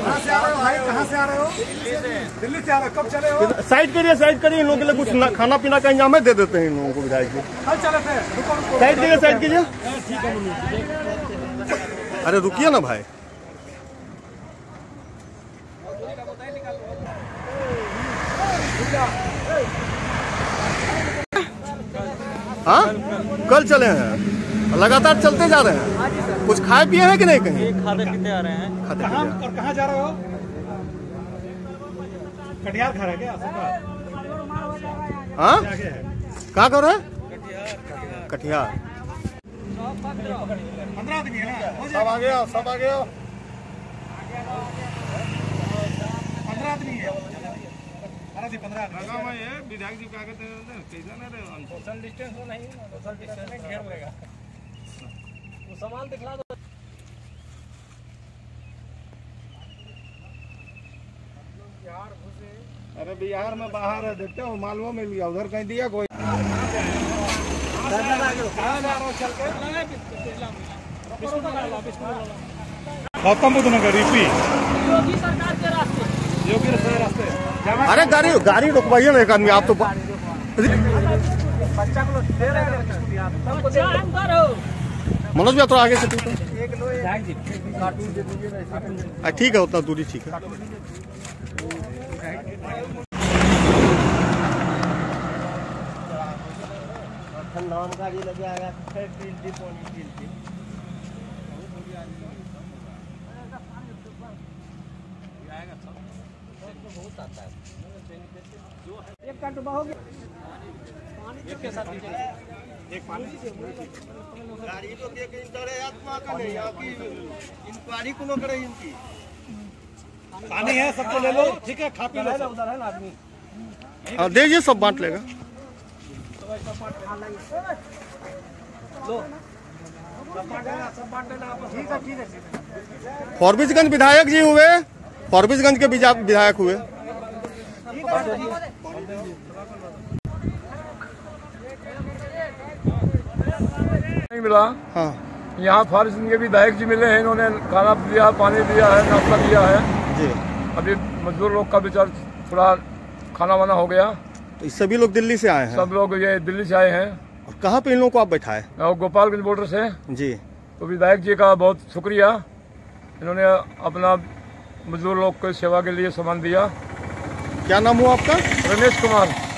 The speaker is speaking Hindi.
कहाँ से आ रहे हो भाई? कहाँ से आ रहे हो? दिल्ली से आ रहे हो? कब चले हो? साइड करिए इन लोगों के लिए कुछ खाना पीना का इंतजाम है, दे देते हैं इन लोगों को विधायक जी। कल चले थे। साइड कीजिए। अरे रुकिए ना भाई। हाँ, कल चले हैं, लगातार चलते जा रहे हैं। कुछ खाए पिए हैं कि नहीं? कहीं खाते पीते आ रहे हैं। कहाँ जा रहे हो? कटिहार खा रहे क्या? हाँ, कहाँ कर रहे हैं? कटिहार। 15 आदमी है ना? सब आ गया। 15 आदमी है। 15 विधायक जी क्या कहते हैं, सोशल डिस्टेंस हो नहीं, सोशल डिस्टेंस में घेर लेगा। वो सामान दिखला दो। अरे बिहार में बाहर है, देखते हो मालूम मिल गया, उधर कहीं दिया कोई। गौतम बुद्ध नगर यूपी, योगी सरकार के रास्ते, योगी रास्ते। अरे गाड़ी रुकवाइए ना एक आदमी। आप तो बच्चा को दे रहे हैं। मनोज भैया थोड़ा आगे से ठीक है, उतना दूरी ठीक है। नाम गाड़ी लगे आया बहुत आता है। एक का डब्बा हो गया पानी के साथ एक पानी गाड़ी तो देख इंटरे आत्मा का नहीं, आपकी इंक्वायरी को करे इनकी पानी है, सबको ले लो। ठीक है, खा पी लो। उधर है ना आदमी, दीजिए, सब बांट लेगा। फॉरबिसगंज विधायक जी हुए, फॉरबिसगंज के विधायक हुए। नहीं मिला। हाँ, यहाँ फॉरबिसगंज के विधायक जी मिले हैं, इन्होंने खाना दिया, पानी दिया है, नाश्ता दिया है जी। अभी मजदूर लोग का विचार थोड़ा खाना वाना हो गया। तो सभी लोग दिल्ली से आए हैं? सब लोग ये दिल्ली से आए हैं। और कहाँ पे इन लोगों को आप बैठाए? और गोपालगंज बॉर्डर से जी। तो विधायक जी का बहुत शुक्रिया, इन्होंने अपना मजदूर लोग को सेवा के लिए सामान दिया। क्या नाम हुआ आपका? रमेश कुमार।